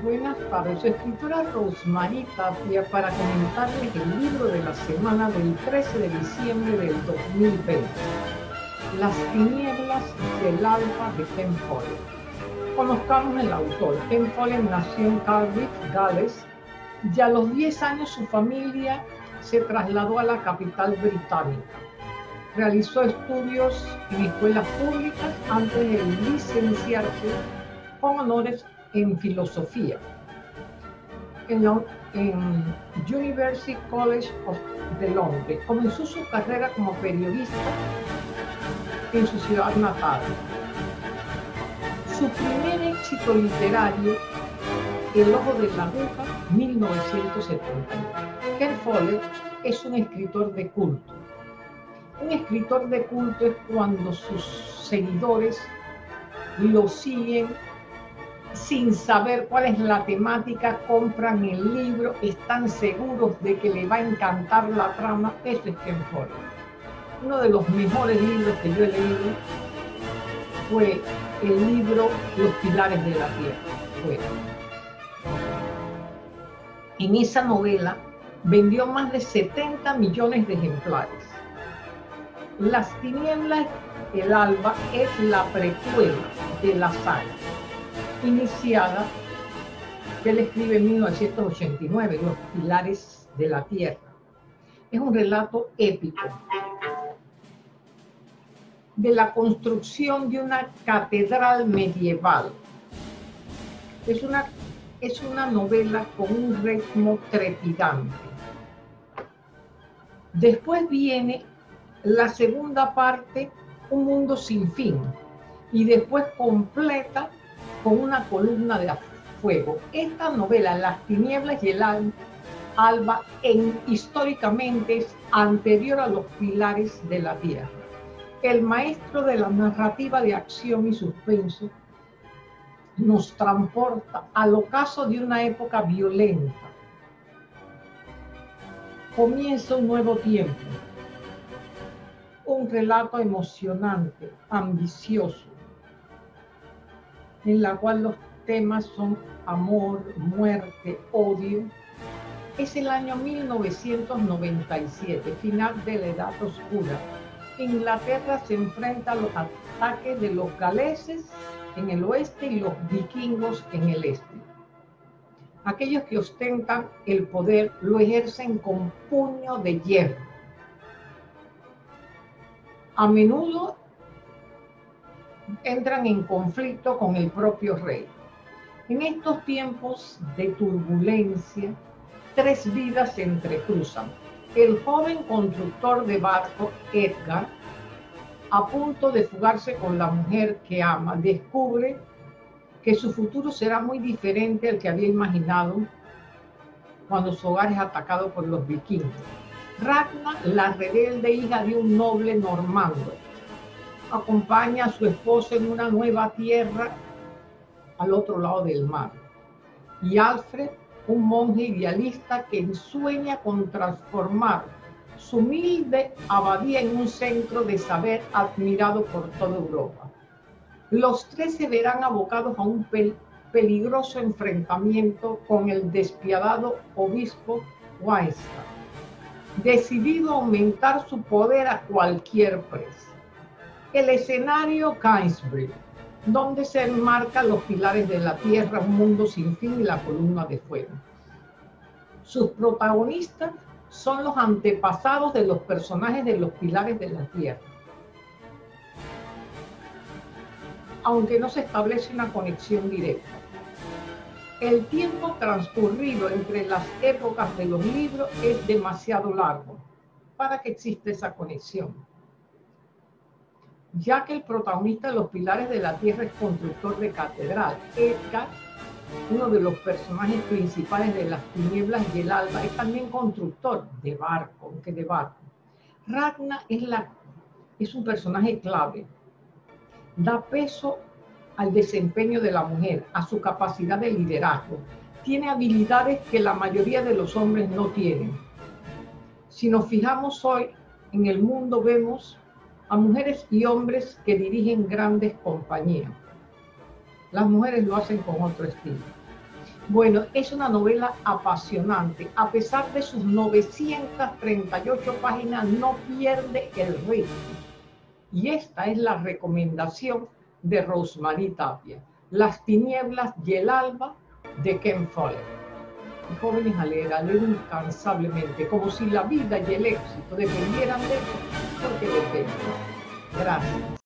Buenas tardes, su escritora Rosmarie Tapia para comentarles el libro de la semana del 13 de diciembre del 2020, Las tinieblas del alba de Ken Follett. Conozcamos el autor. Ken Follett nació en Cardiff, Gales, y a los 10 años su familia se trasladó a la capital británica. Realizó estudios en escuelas públicas antes de licenciarse con honores en filosofía en University College de Londres. Comenzó su carrera como periodista en su ciudad natal. Su primer éxito literario, El ojo de la aguja, 1970. Ken Follett es un escritor de culto. Un escritor de culto es cuando sus seguidores lo siguen sin saber cuál es la temática, compran el libro, están seguros de que le va a encantar la trama. Eso es Ken Follett. Uno de los mejores libros que yo he leído fue el libro Los pilares de la tierra. En esa novela vendió más de 70 millones de ejemplares. Las tinieblas del alba es la precuela de la saga iniciada que él escribe en 1989, Los pilares de la tierra. Es un relato épico de la construcción de una catedral medieval. Es una novela con un ritmo trepidante. Después viene la segunda parte, Un mundo sin fin, y después completa con una columna de fuego. Esta novela, Las tinieblas y el alba, históricamente es anterior a Los pilares de la tierra. El maestro de la narrativa de acción y suspenso nos transporta al ocaso de una época violenta. Comienza un nuevo tiempo, un relato emocionante, ambicioso, en la cual los temas son amor, muerte, odio. Es el año 1997, final de la Edad Oscura. Inglaterra se enfrenta a los ataques de los galeses en el oeste y los vikingos en el este. Aquellos que ostentan el poder lo ejercen con puño de hierro. A menudo entran en conflicto con el propio rey. En estos tiempos de turbulencia, tres vidas se entrecruzan. El joven constructor de barco, Edgar, a punto de fugarse con la mujer que ama, descubre que su futuro será muy diferente al que había imaginado cuando su hogar es atacado por los vikingos. Ragna, la rebelde hija de un noble normando, acompaña a su esposo en una nueva tierra al otro lado del mar. Y Alfred, un monje idealista que sueña con transformar su humilde abadía en un centro de saber admirado por toda Europa. Los tres se verán abocados a un peligroso enfrentamiento con el despiadado obispo Winston, decidido a aumentar su poder a cualquier precio. El escenario, Canterbury, donde se enmarcan Los pilares de la tierra, Un mundo sin fin y la columna de fuego. Sus protagonistas son los antepasados de los personajes de Los pilares de la tierra, aunque no se establece una conexión directa. El tiempo transcurrido entre las épocas de los libros es demasiado largo para que exista esa conexión, ya que el protagonista de Los pilares de la tierra es constructor de catedral. Edgar, uno de los personajes principales de Las tinieblas y el alba, es también constructor de barco, aunque de barco. Ragna es un personaje clave. Da peso al desempeño de la mujer, a su capacidad de liderazgo. Tiene habilidades que la mayoría de los hombres no tienen. Si nos fijamos hoy en el mundo, vemos a mujeres y hombres que dirigen grandes compañías. Las mujeres lo hacen con otro estilo. Bueno, es una novela apasionante. A pesar de sus 938 páginas, no pierde el ritmo. Y esta es la recomendación de Rosemary Tapia. Las tinieblas y el alba de Ken Follett. Y jóvenes a leer incansablemente, como si la vida y el éxito dependieran de ellos, porque dependen. Gracias.